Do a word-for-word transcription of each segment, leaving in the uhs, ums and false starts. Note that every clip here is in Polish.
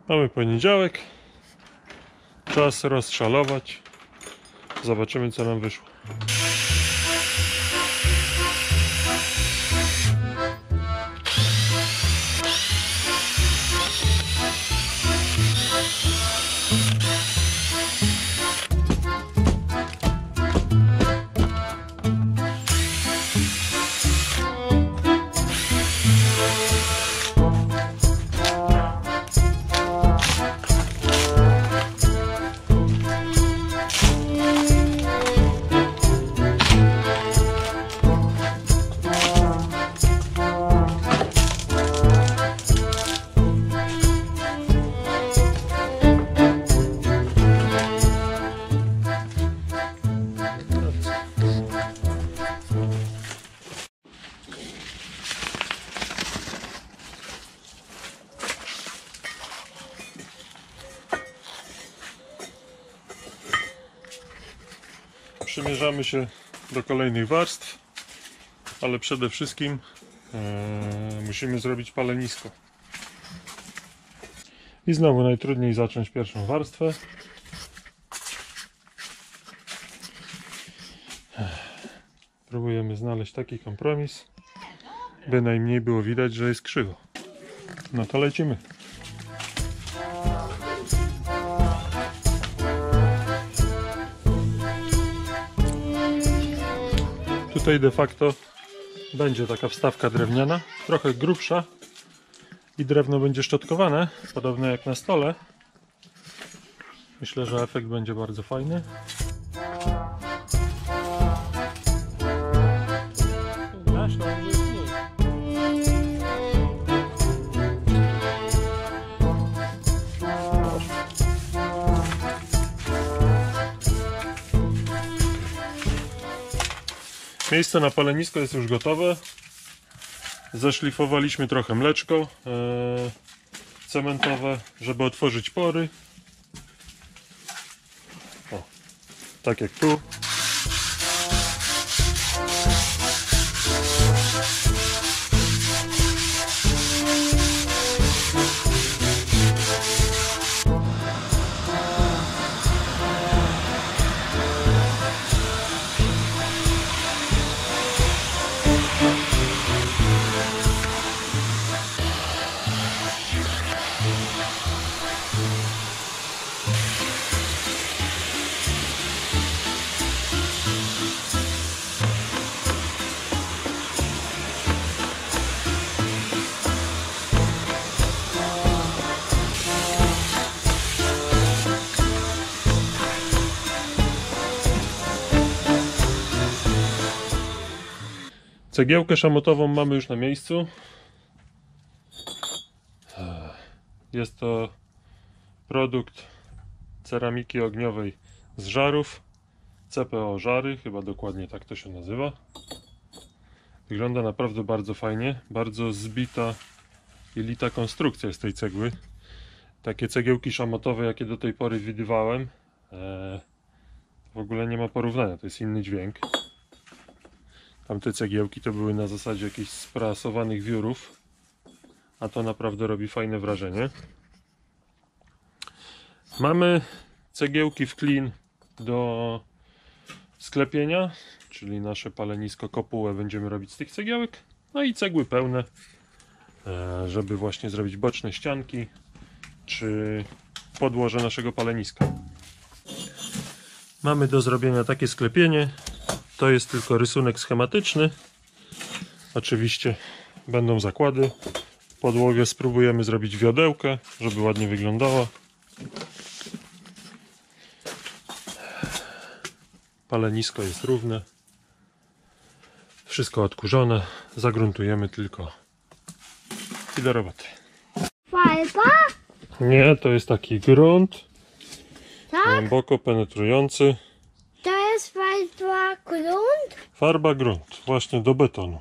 Mamy poniedziałek. Czas rozszalować. Zobaczymy, co nam wyszło. Przymierzamy się do kolejnych warstw, ale przede wszystkim e, musimy zrobić palenisko. I znowu najtrudniej zacząć pierwszą warstwę. Próbujemy znaleźć taki kompromis, by najmniej było widać, że jest krzywo. No to lecimy. Tutaj de facto będzie taka wstawka drewniana, trochę grubsza i drewno będzie szczotkowane, podobne jak na stole. Myślę, że efekt będzie bardzo fajny. Miejsce na palenisko jest już gotowe. Zaszlifowaliśmy trochę mleczko e, cementowe, żeby otworzyć pory. O, tak jak tu. Cegiełkę szamotową mamy już na miejscu. Jest to produkt ceramiki ogniowej z żarów. C P O Żary, chyba dokładnie tak to się nazywa. Wygląda naprawdę bardzo fajnie. Bardzo zbita i lita konstrukcja z tej cegły. Takie cegiełki szamotowe, jakie do tej pory widywałem, w ogóle nie ma porównania. To jest inny dźwięk. Tamte cegiełki to były na zasadzie jakichś sprasowanych wiórów, a to naprawdę robi fajne wrażenie. Mamy cegiełki w klin do sklepienia, czyli nasze palenisko kopułę będziemy robić z tych cegiełek. No i cegły pełne, żeby właśnie zrobić boczne ścianki czy podłoże naszego paleniska. Mamy do zrobienia takie sklepienie. To jest tylko rysunek schematyczny. Oczywiście będą zakłady. W podłogę spróbujemy zrobić wiodełkę, żeby ładnie wyglądała. Palenisko jest równe. Wszystko odkurzone. Загruntujemy tylko. I do roboty. Farba? Nie, to jest taki grunt. Tak? Głęboko penetrujący. To jest farba grunt? Farba grunt, właśnie do betonu.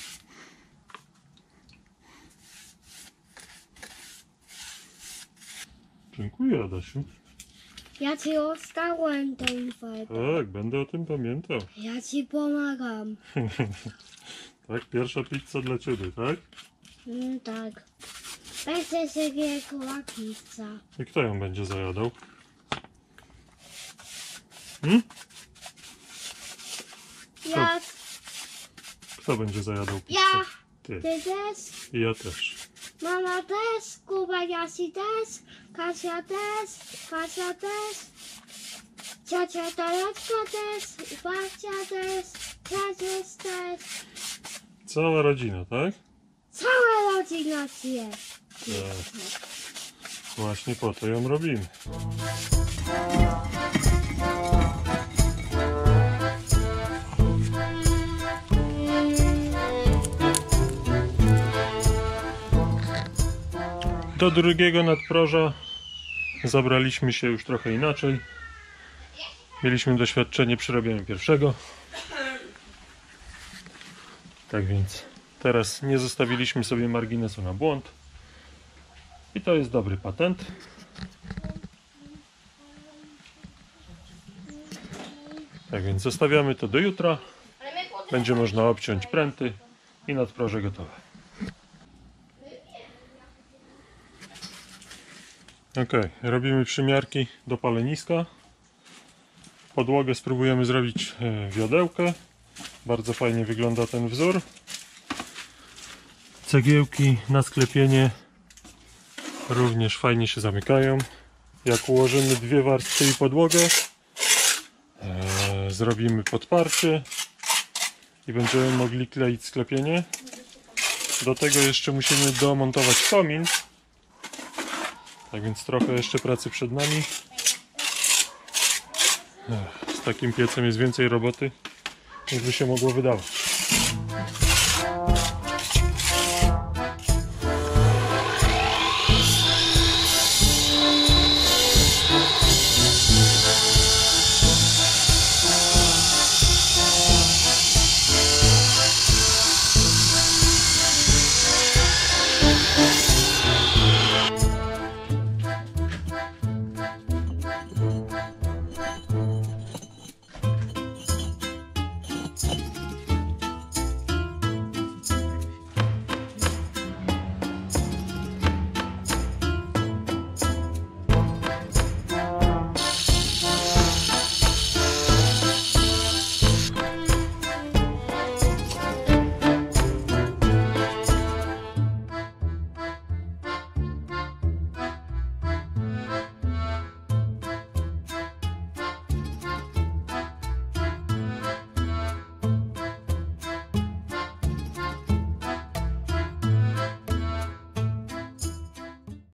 Dziękuję, Adasiu. Ja ci ostałem tą farbę. Tak, będę o tym pamiętał. Ja ci pomagam. Tak, pierwsza pizza dla ciebie, tak? Mm, tak. Będzie sobie pizza. I kto ją będzie zajadał? Hmm? Ja, Kto będzie zajadał pizzę? ja, Ty. ty też, I ja też. mama też, Kuba Jasi też, Kasia też, Kasia też, ciocia Dorotka też, babcia też, dziadziuś też. Cała rodzina, tak? Cała rodzina jest. Tak. Właśnie po to ją robimy. Do drugiego nadproża zabraliśmy się już trochę inaczej. Mieliśmy doświadczenie przy robieniu pierwszego. Tak więc teraz nie zostawiliśmy sobie marginesu na błąd. I to jest dobry patent. Tak więc zostawiamy to do jutra. Będzie można obciąć pręty i nadproże gotowe. Ok, robimy przymiarki do paleniska. Podłogę spróbujemy zrobić wiodełkę. Bardzo fajnie wygląda ten wzór. Cegiełki na sklepienie również fajnie się zamykają. Jak ułożymy dwie warstwy i podłogę, e, zrobimy podparcie i będziemy mogli kleić sklepienie. Do tego jeszcze musimy domontować komin. Tak więc trochę jeszcze pracy przed nami. Z takim piecem jest więcej roboty, niż by się mogło wydawać.